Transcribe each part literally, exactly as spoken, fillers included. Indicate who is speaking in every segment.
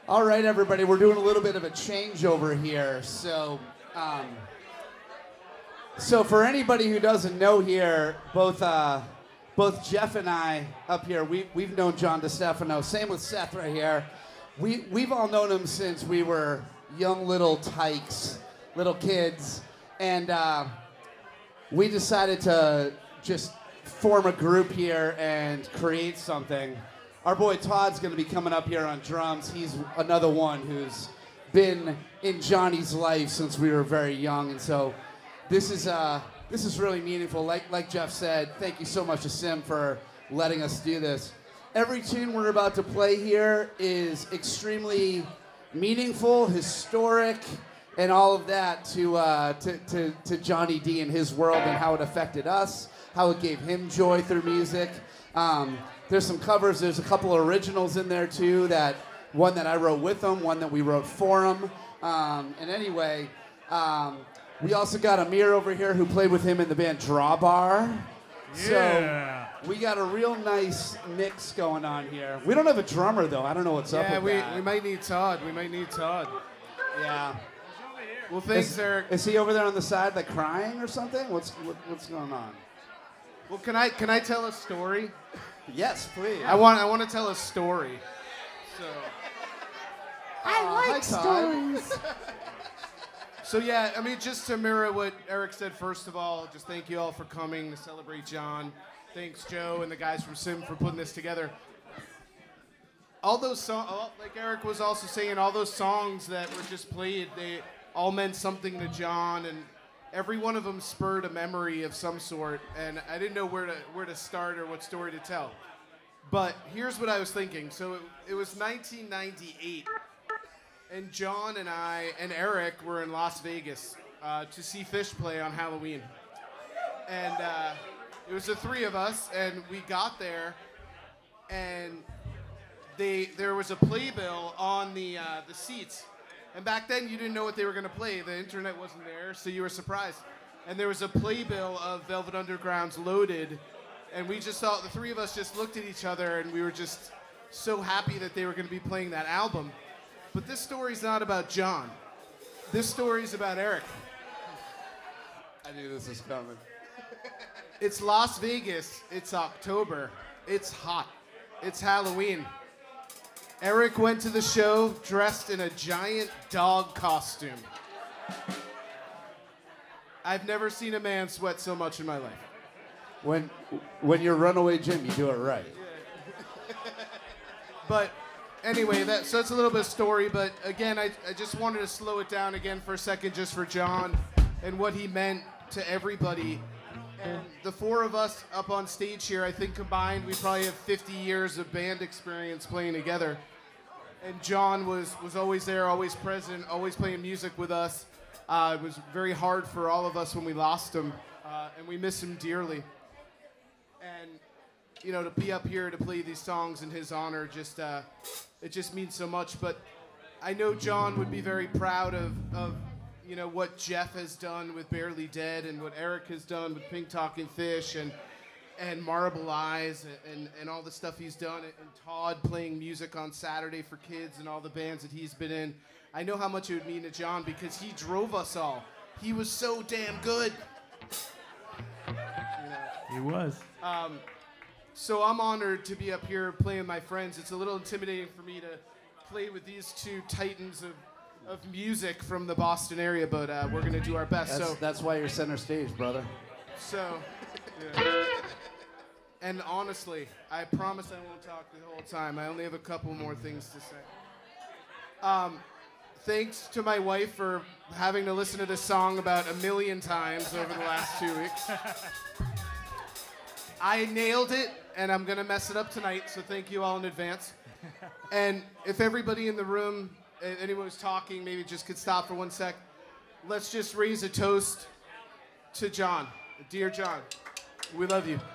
Speaker 1: All right, everybody, we're doing a little bit of a changeover here. So, um, so for anybody who doesn't know here, both uh, both Jeff and I up here, we, we've known Jon Destefano. Same with Seth right here. We, we've all known him since we were young little tykes, little kids. And uh, we decided to just form a group here and create something. Our boy Todd's going to be coming up here on drums. He's another one who's been in Johnny's life since we were very young, and so this is uh, this is really meaningful. Like like Jeff said, thank you so much to Sim for letting us do this. Every tune we're about to play here is extremely meaningful, historic, and all of that to uh, to, to to Johnny D and his world and how it affected us, how it gave him joy through music. Um, There's some covers. There's a couple of originals in there, too, that one that I wrote with him, one that we wrote for him. Um, and anyway, um, we also got Amer over here who played with him in the band Drawbar.
Speaker 2: Yeah.
Speaker 1: So we got a real nice mix going on here. We don't have a drummer, though. I don't know what's
Speaker 2: yeah,
Speaker 1: up with
Speaker 2: we,
Speaker 1: that.
Speaker 2: we might need Todd. We might need Todd.
Speaker 1: Yeah.
Speaker 2: Well, thanks,
Speaker 1: is,
Speaker 2: Eric.
Speaker 1: Is he over there on the side, like, crying or something? What's what, what's going on?
Speaker 2: Well, can I can I tell a story?
Speaker 1: Yes, please.
Speaker 2: I want I want to tell a story. So
Speaker 3: I
Speaker 1: uh,
Speaker 3: like
Speaker 1: hi, Todd.
Speaker 3: stories.
Speaker 2: So yeah, I mean, just to mirror what Eric said, first of all, just thank you all for coming to celebrate John. Thanks, Joe and the guys from Sim for putting this together. All those songs, like Eric was also saying, all those songs that were just played, they all meant something to John, and every one of them spurred a memory of some sort, and I didn't know where to where to start or what story to tell. But here's what I was thinking. So it, it was nineteen ninety-eight, and John and I and Eric were in Las Vegas uh, to see Fish play on Halloween. And uh, it was the three of us, and we got there, and they there was a playbill on the uh, the seats. And back then, you didn't know what they were going to play. The internet wasn't there, so you were surprised. And there was a playbill of Velvet Underground's Loaded, and we just thought, the three of us just looked at each other, and we were just so happy that they were going to be playing that album. But this story's not about John. This story's about Eric.
Speaker 1: I knew this was coming.
Speaker 2: It's Las Vegas. It's October. It's hot. It's Halloween. Eric went to the show dressed in a giant dog costume. I've never seen a man sweat so much in my life.
Speaker 1: When when you're Runaway Jim, you do it right.
Speaker 2: But anyway, that, so it's a little bit of story, but again, I, I just wanted to slow it down again for a second just for John and what he meant to everybody. And the four of us up on stage here, I think combined, we probably have fifty years of band experience playing together. And John was, was always there, always present, always playing music with us. Uh, it was very hard for all of us when we lost him, uh, and we miss him dearly. And, you know, to be up here to play these songs in his honor, just uh, it just means so much. But I know John would be very proud of, of you know, what Jeff has done with Barely Dead and what Eric has done with Pink Talking Fish and and Marble Eyes and, and, and all the stuff he's done, and, and Todd playing music on Saturday for kids and all the bands that he's been in. I know how much it would mean to John because he drove us all. He was so damn good.
Speaker 4: He was.
Speaker 2: Um, so I'm honored to be up here playing with my friends. It's a little intimidating for me to play with these two titans of of music from the Boston area, but uh, we're gonna do our best.
Speaker 1: That's,
Speaker 2: so
Speaker 1: that's why you're center stage, brother.
Speaker 2: So, yeah. And honestly, I promise I won't talk the whole time. I only have a couple more things to say. Um, thanks to my wife for having to listen to this song about a million times over the last two weeks. I nailed it, and I'm gonna mess it up tonight, so thank you all in advance. And if everybody in the room, anyone who's talking, maybe just could stop for one sec. Let's just raise a toast to John. Dear John, we love you.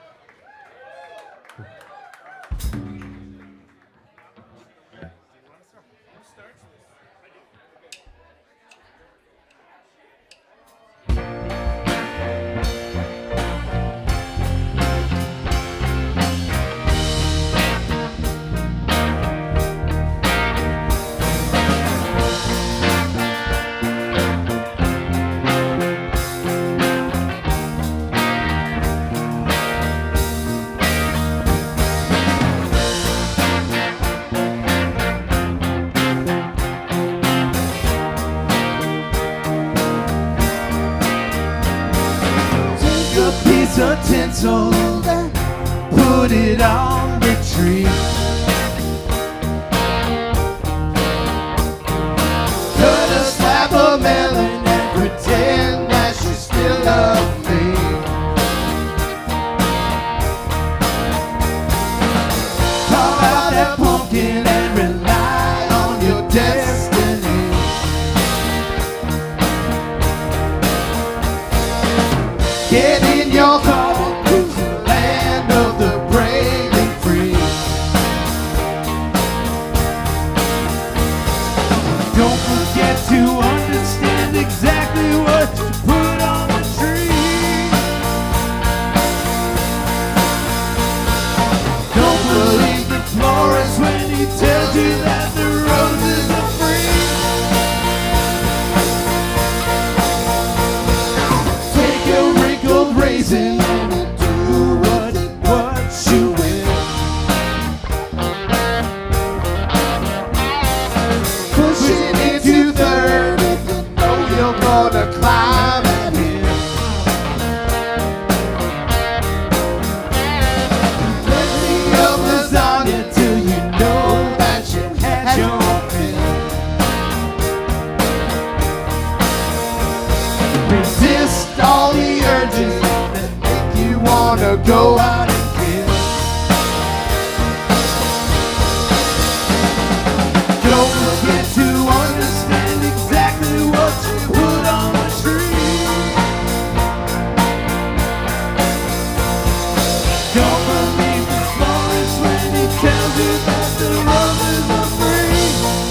Speaker 1: sold and put it on the tree. Cut a slab of melon and pretend that you still love me. Carve out that pumpkin and rely on your destiny. Get in your car and cruise the land of the brave and free. Don't forget to understand exactly what you put on the tree. Don't believe the florist when he tells you that the roses are free. Take a wrinkled raisin and do what, what you will. Push it into third if you know you're gonna climb that hill. Plenty of lasagna till you know that you had your fill. Resist all the urges that make you wanna go out and kill. Don't forget to understand exactly what you put on the tree. Don't believe the florist when he tells you that the roses are free.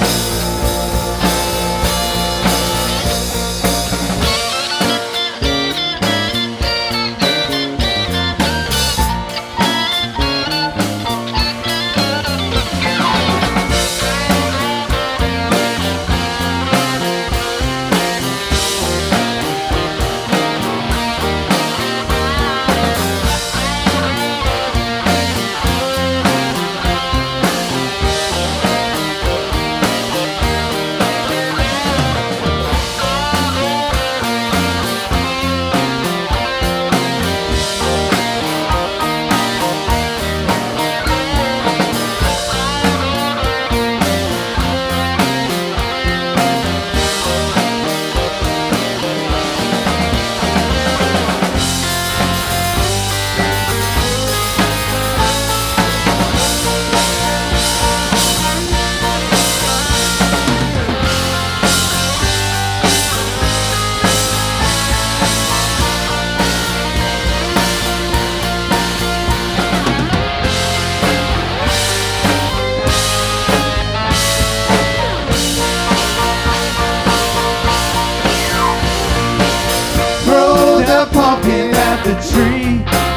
Speaker 1: Throw the pumpkin at the tree.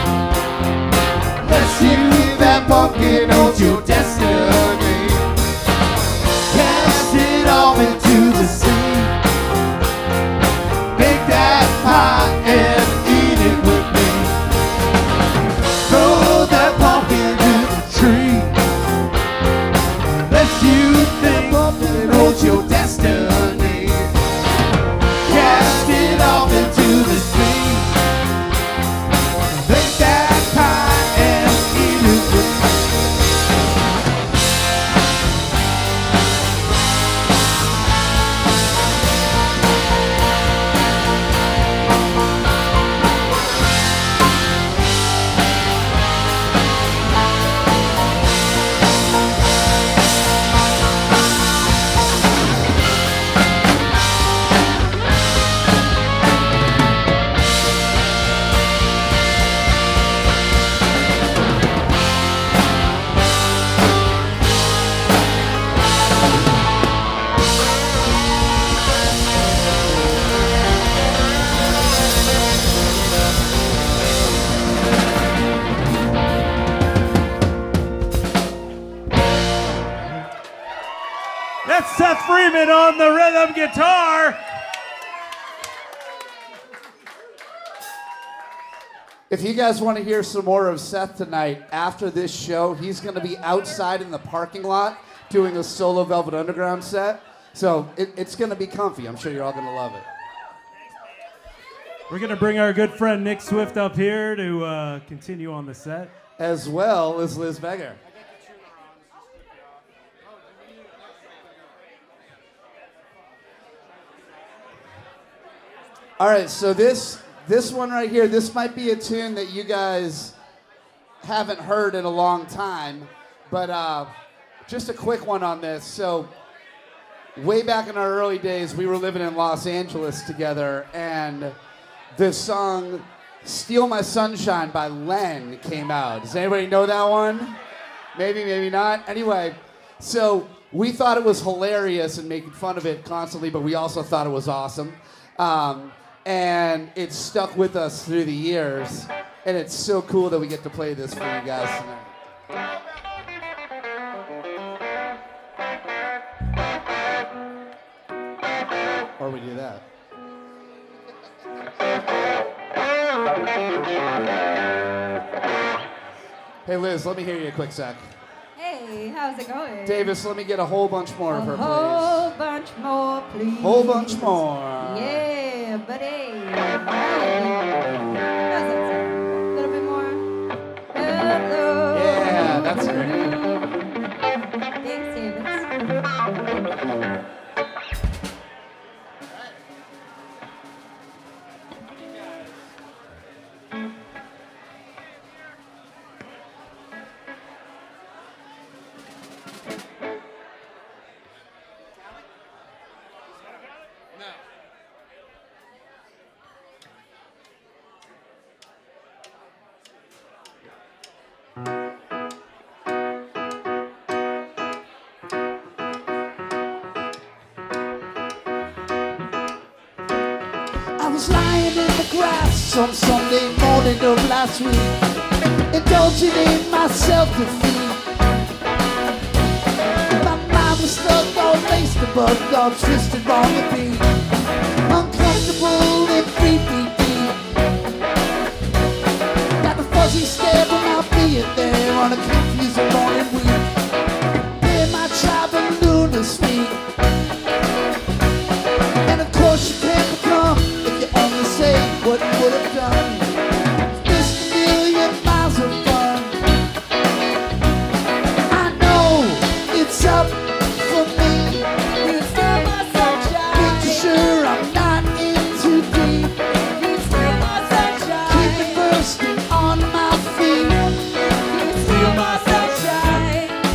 Speaker 1: Let's you leave that pumpkin hold your destiny. Cast it off into the sea. Make that pie and eat it with me. Throw that pumpkin to the tree. Let's you think pumpkin hold your destiny. Cast it off into the sea. Make that pie and eat it with me.
Speaker 4: That's Seth Freeman on the rhythm guitar.
Speaker 1: If you guys want to hear some more of Seth tonight, after this show, he's going to be outside in the parking lot doing a solo Velvet Underground set. So it, it's going to be comfy. I'm sure you're all going to love it.
Speaker 4: We're going to bring our good friend Nick Swift up here to uh, continue on the set.
Speaker 1: As well as Liz Biggar. All right, so this this one right here, this might be a tune that you guys haven't heard in a long time, but uh, just a quick one on this. So way back in our early days, we were living in Los Angeles together, and the song Steal My Sunshine by Len came out. Does anybody know that one? Maybe, maybe not. Anyway, so we thought it was hilarious and making fun of it constantly, but we also thought it was awesome. Um, and it stuck with us through the years, and it's so cool that we get to play this for you guys tonight. Or we do that. Hey Liz, let me hear you a quick sec.
Speaker 3: Hey, how's it going?
Speaker 1: Davis, let me get a whole bunch more
Speaker 3: a
Speaker 1: of her,
Speaker 3: whole
Speaker 1: please.
Speaker 3: bunch more, please.
Speaker 1: Whole bunch more.
Speaker 3: Yeah, buddy. How's that sound? A little bit more. Hello.
Speaker 1: Yeah, that's great.
Speaker 3: Thanks, Davis.
Speaker 5: On Sunday morning of last week, indulging in my self-defeat. My mind was stuck, all laced above, all twisted wrong to be uncomfortable and creepy deep. Got the fuzzy stare from not being there on a confusing morning week. Hear my tribe of lunar speak, and of course you can't become if you only say what you would have done. Just a million miles of fun. I know it's up for me. You steal my sunshine. Pretty sure I'm not in too deep. You steal my sunshine. Keep me bursting on my feet. You steal my sunshine.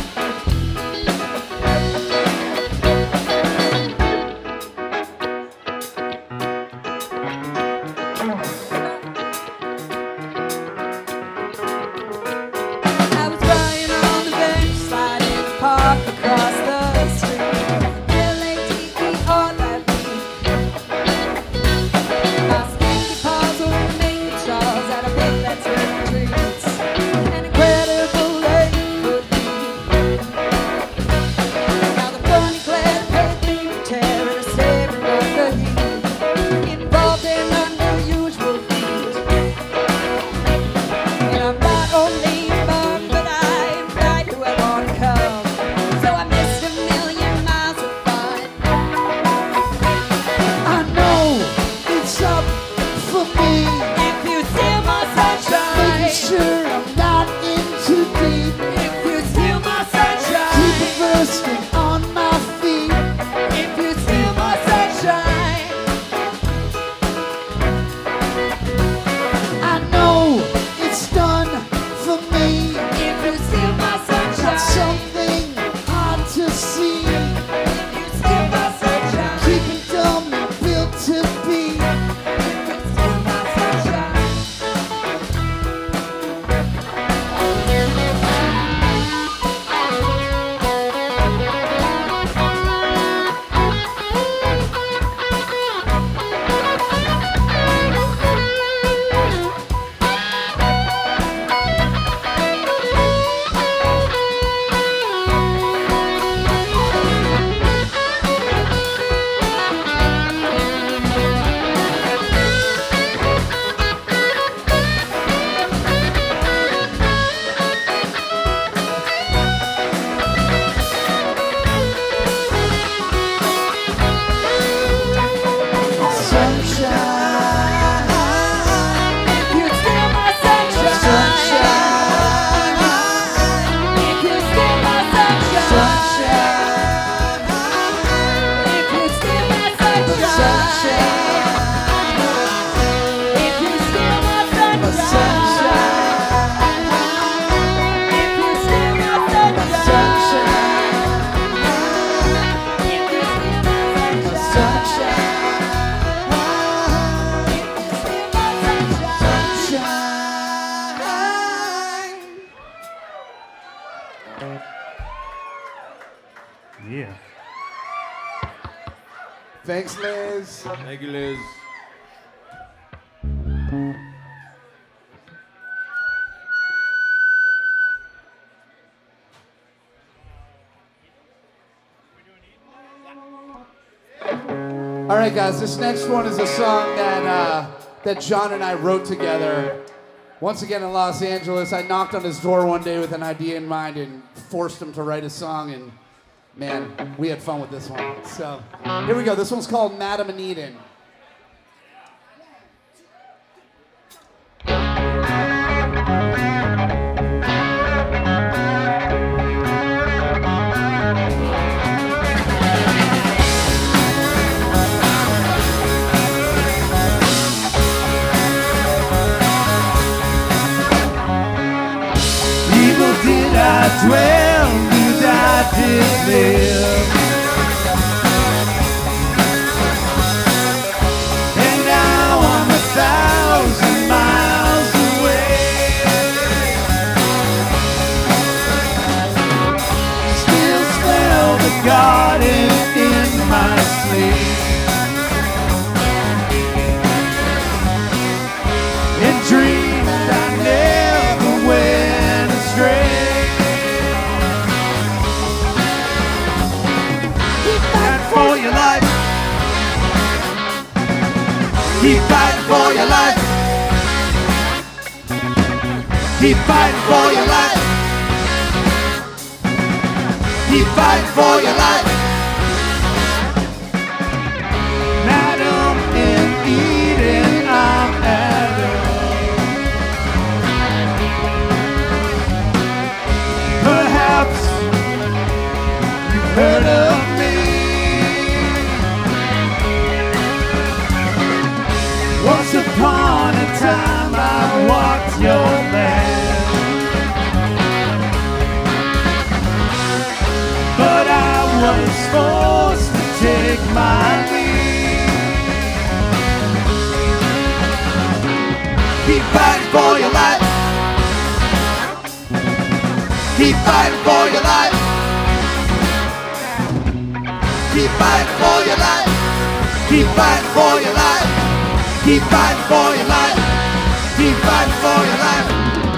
Speaker 1: Thanks, Liz.
Speaker 6: Thank you, Liz.
Speaker 1: All right, guys, this next one is a song that uh, that John and I wrote together. Once again in Los Angeles, I knocked on his door one day with an idea in mind and forced him to write a song, and man, we had fun with this one. So here we go. This one's called Madam and Eden.
Speaker 5: Did I dwell, did I did live? And now I'm a thousand miles away. Still smell the garden in my sleep. And dreams I never went astray. For your life, keep fighting for your life, keep fighting for your life, keep fighting for your life. Madam in Eden, I'm Adam. Perhaps you've heard of me. Once upon a time I walked your land, but I was forced to take my leave. Keep fighting for your life, keep fighting for your life, keep fighting for your life, keep fighting for your life. Keep fighting for your life. Keep fighting for your life.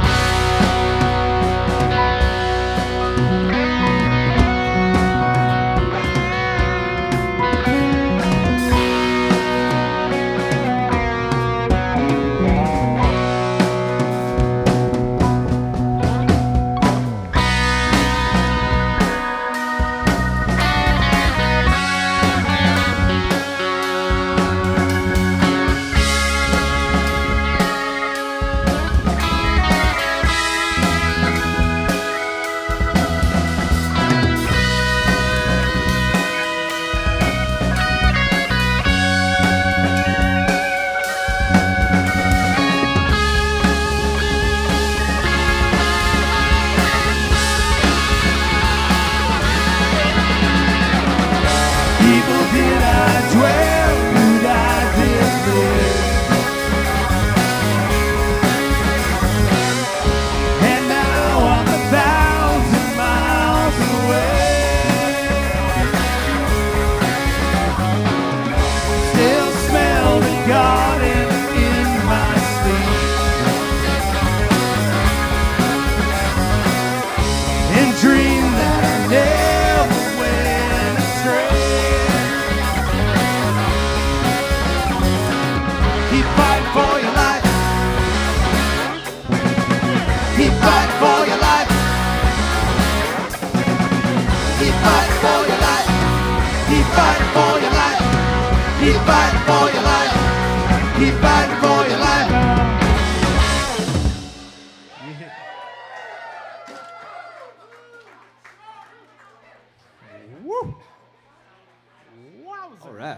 Speaker 6: All right.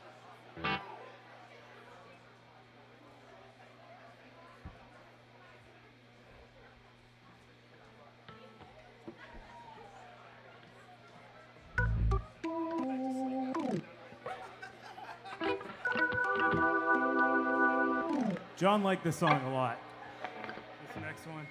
Speaker 4: John liked this song a lot. This next one.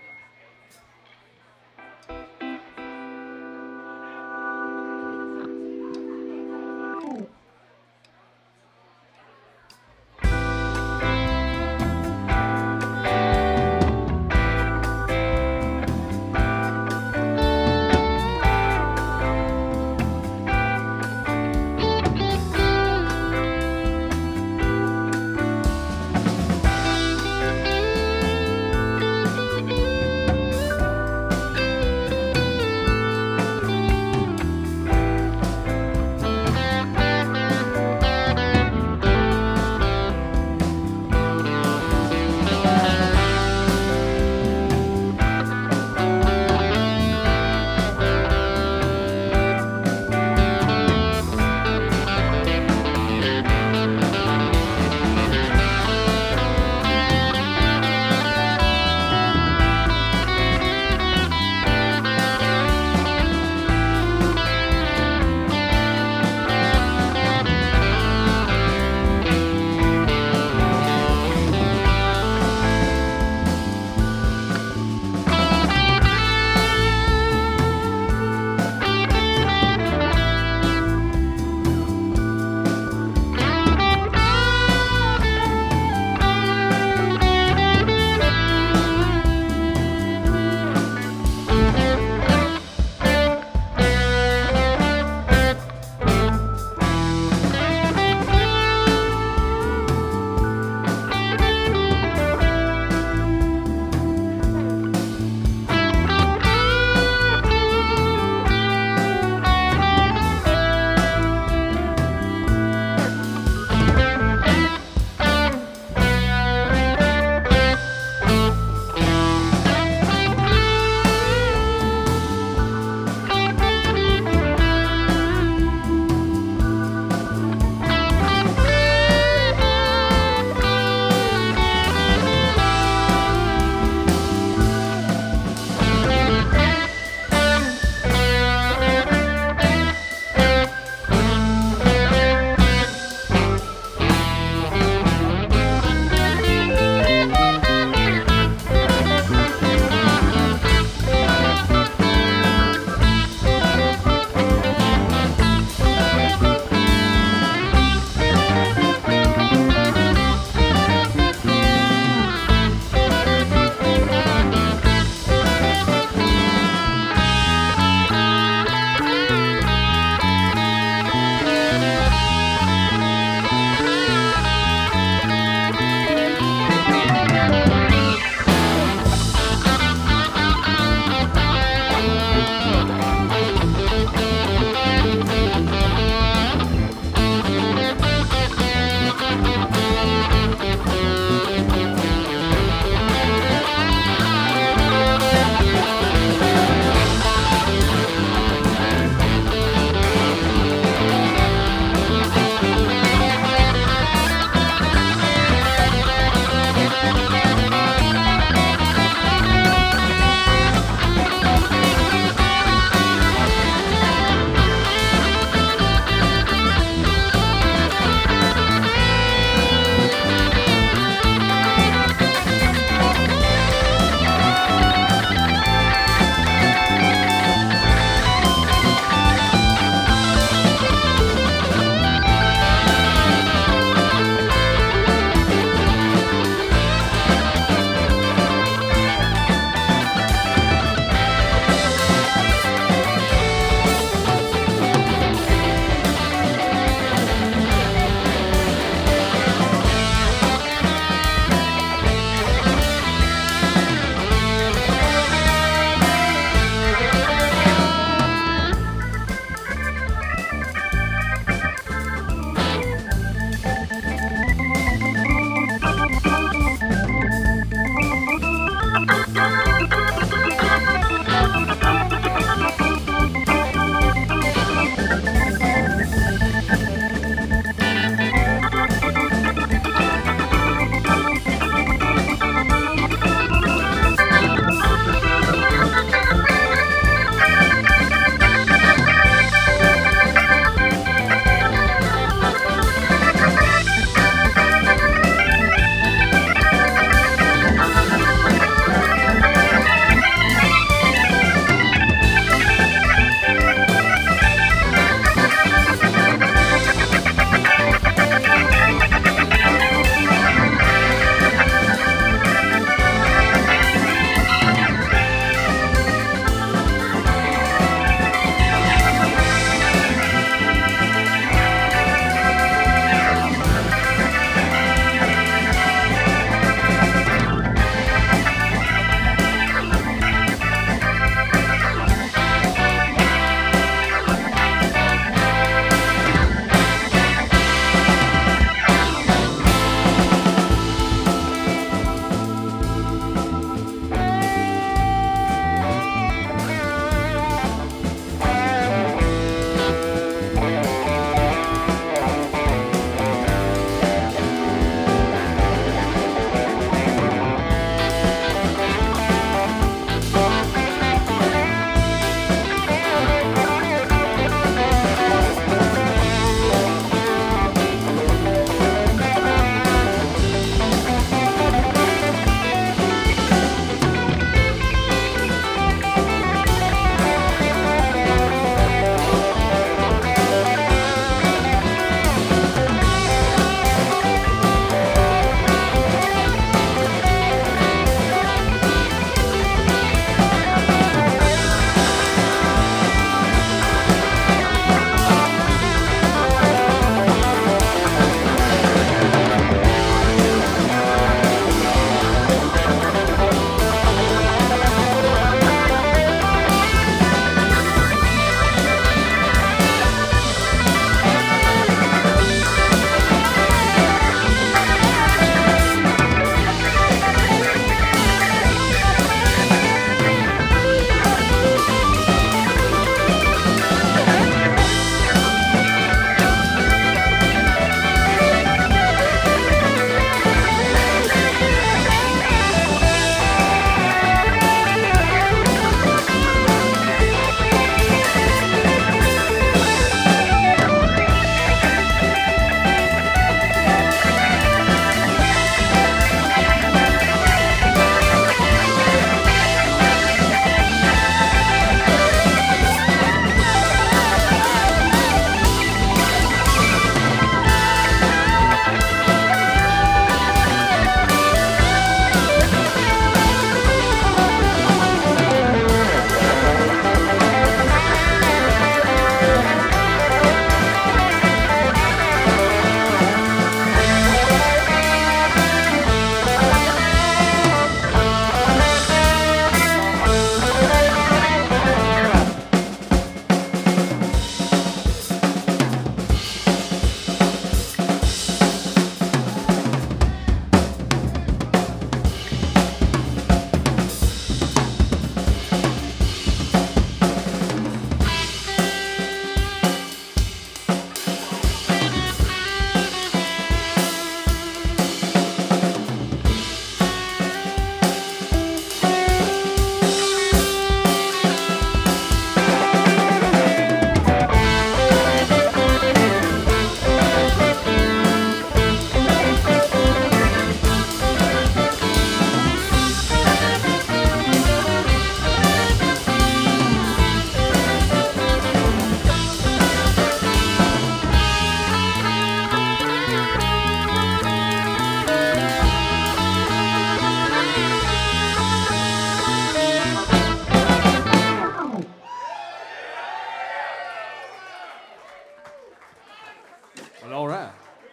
Speaker 6: Well, all right.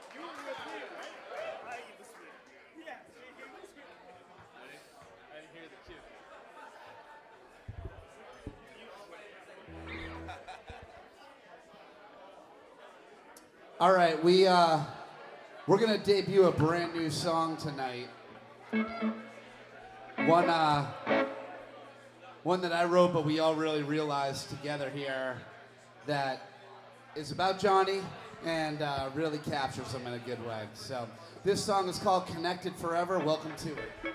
Speaker 1: All right, we uh, we're gonna debut a brand new song tonight. One uh, one that I wrote, but we all really realized together here that is about Johnny and uh, really captures him in a good way. So this song is called "Connected Forever." Welcome to it.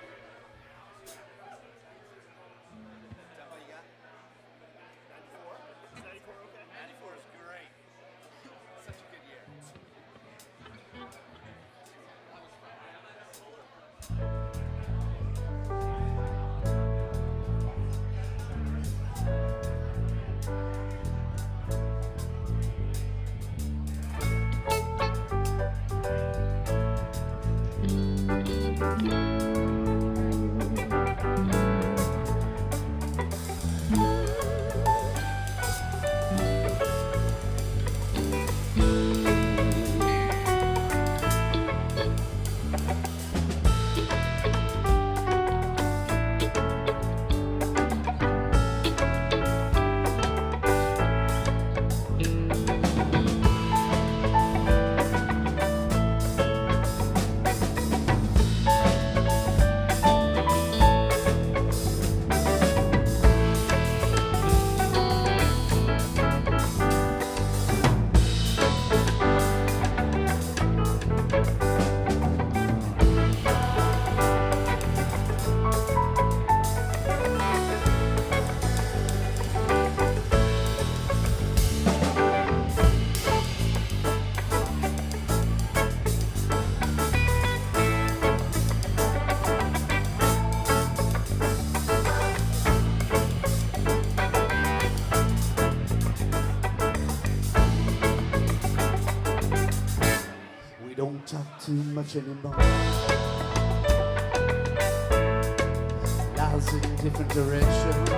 Speaker 1: Too much anymore. Lies in different directions,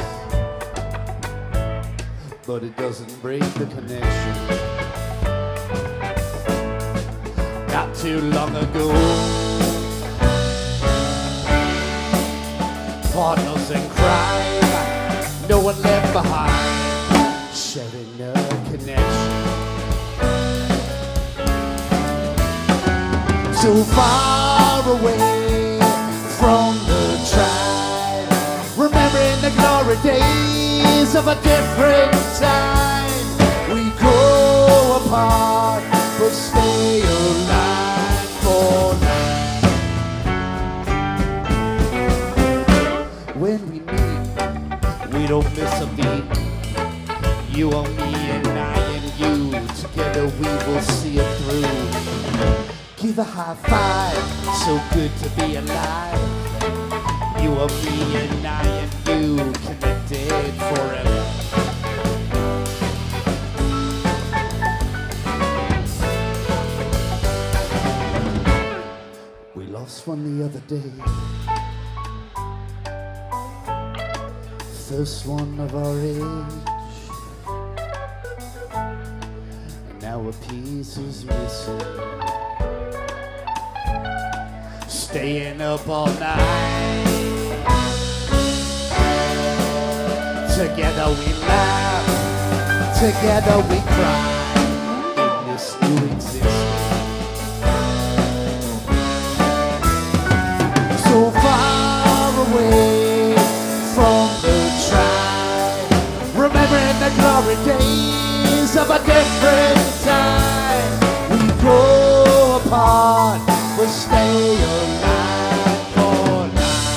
Speaker 1: but it doesn't break the connection. Not too long ago, partners in crime, no one left behind, sharing a connection. So far away from the tribe, remembering the glory days of a different time. We grow apart, but stay alive for now. When we meet, we don't miss a beat. You and me and I and you, together we will see it through. Give a high five, so good to be alive. You and me and I and you, connected forever. We lost one the other day, first one of our age, and now a piece is missing. Staying up all night, together we laugh, together we cry, in this new existence. So far away from the tribe, remembering the glory days of a different time. We grow apart, but stay alive for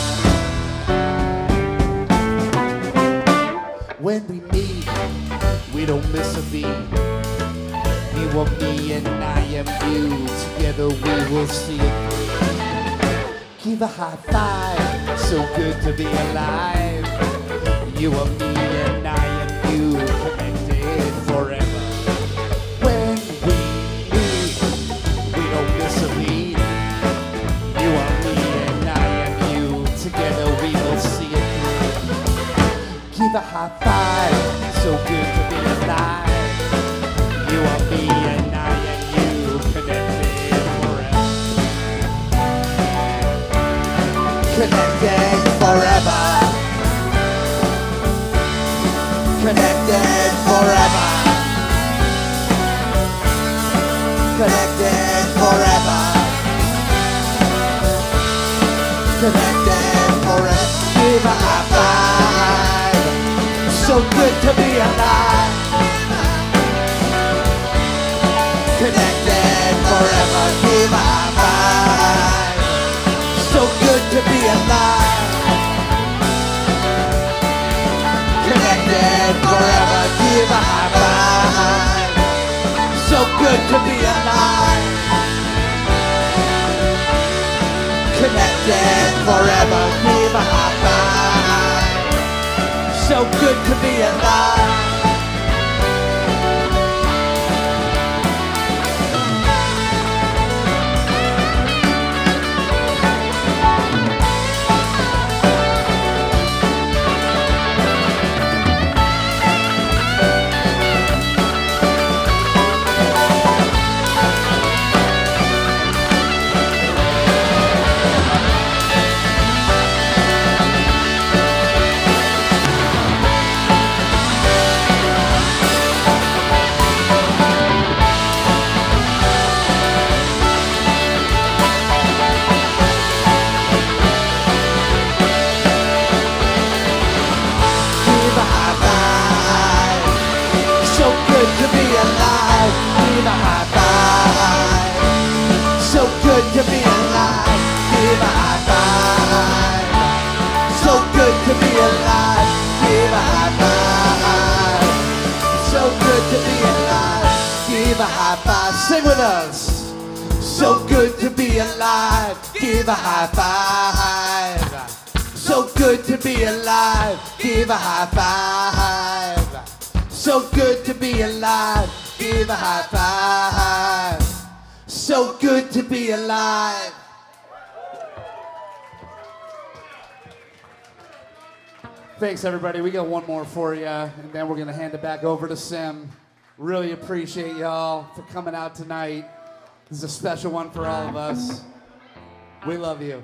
Speaker 1: now. When we meet, we don't miss a beat. You and me and I and you, together we will see it through. Give a high five, so good to be alive. You and me and I and you, connected forever. When we meet, we don't miss a beat. You and me and I and you, together we will see it through. Give a high five, so good to be alive. You and me and I and you,
Speaker 5: good to be alive. Connected forever, give a high five. So good to be alive. Connected forever, give a high five. So good to be alive. Connected forever, give a high five. So good to be alive. To be alive, give a high five. So good to be alive, give a high five. So good to be alive, give a high five. Sing with us. So good to be alive, give a high five. So good to be alive, give a high five. So good to be alive, give a high five. So good to be alive.
Speaker 1: Thanks, everybody. We got one more for you, and then we're going to hand it back over to Sim. Really appreciate y'all for coming out tonight. This is a special one for all of us. We love you.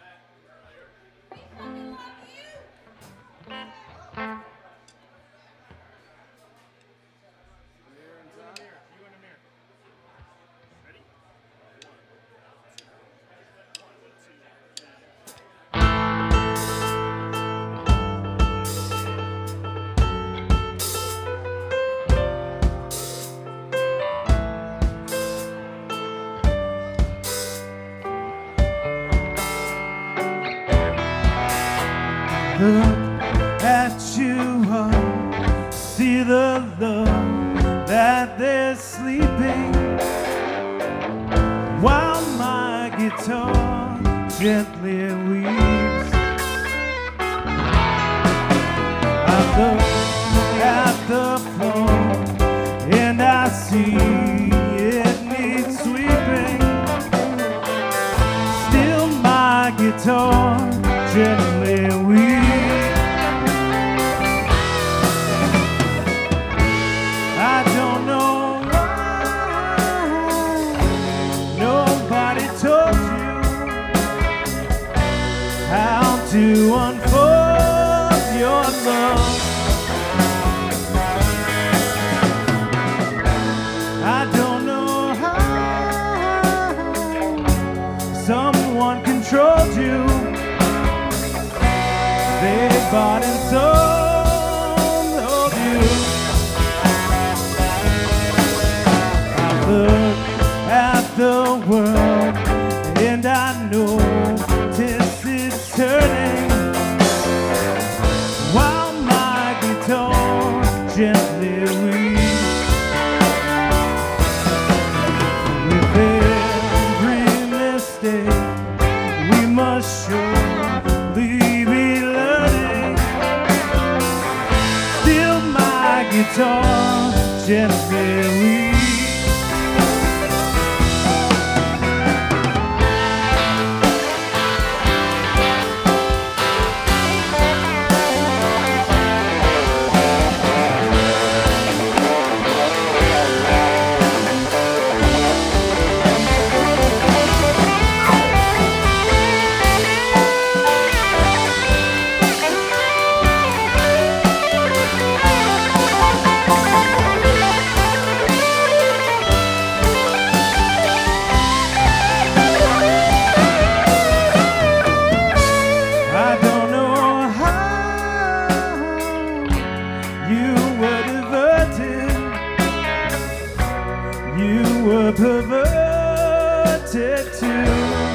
Speaker 4: Look at you all, see the love that they're sleeping, while my guitar gently weeps. I look at the floor and I see it needs sweeping. Still my guitar gently weeps. I don't know why nobody told you how to unfold your love. I don't know how someone controlled you. They bought and sold you. I look at the world and I notice it's turning, while my guitar gently weeps. With every mistake we must surely be learning. you were perverted too.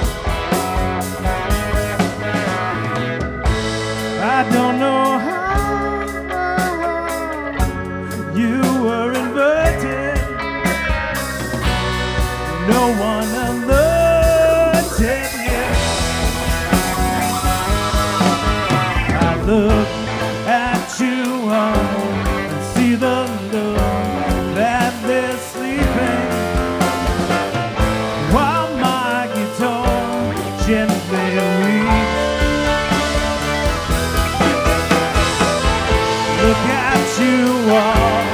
Speaker 4: I don't know how you were inverted. No one alerted you. I look at you and see the look that they're sleeping, while my guitar gently weeps. Look at you all,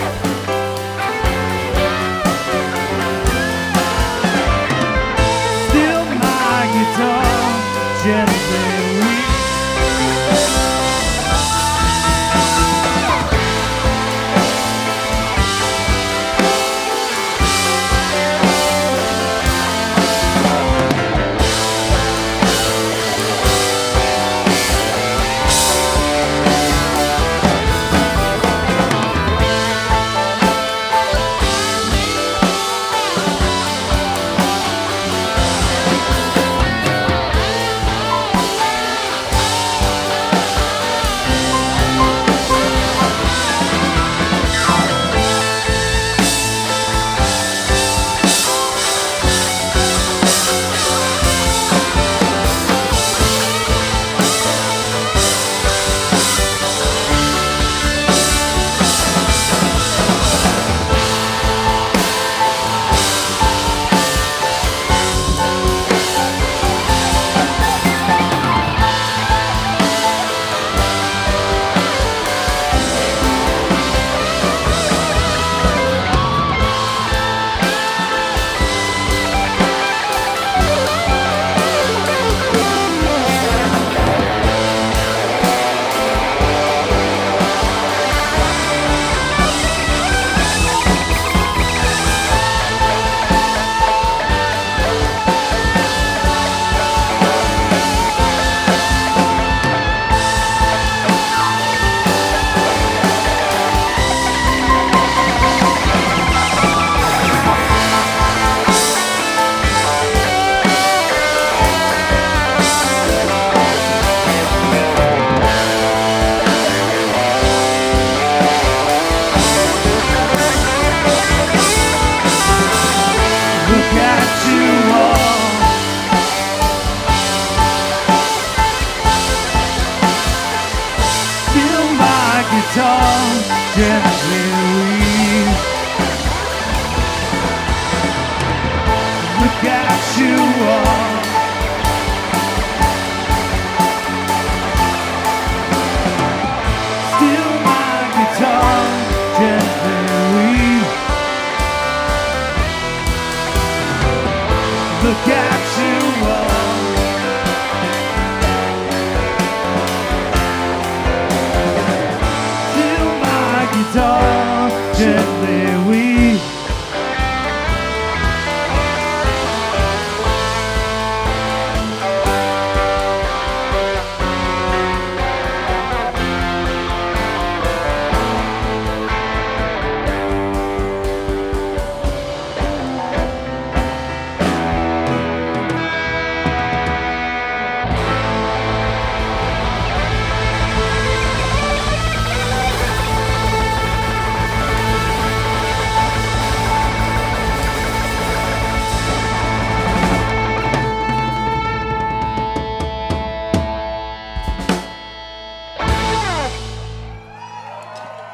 Speaker 4: still my guitar gently weeps.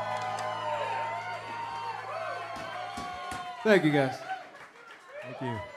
Speaker 6: Thank you, guys.
Speaker 4: Thank you.